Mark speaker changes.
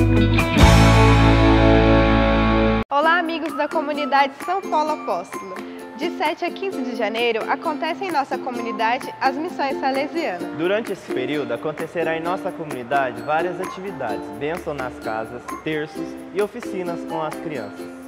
Speaker 1: Olá, amigos da Comunidade São Paulo Apóstolo. De 7 a 15 de janeiro acontecem em nossa comunidade as missões salesianas.
Speaker 2: Durante esse período acontecerá em nossa comunidade várias atividades, bênção nas casas, terços e oficinas com as crianças.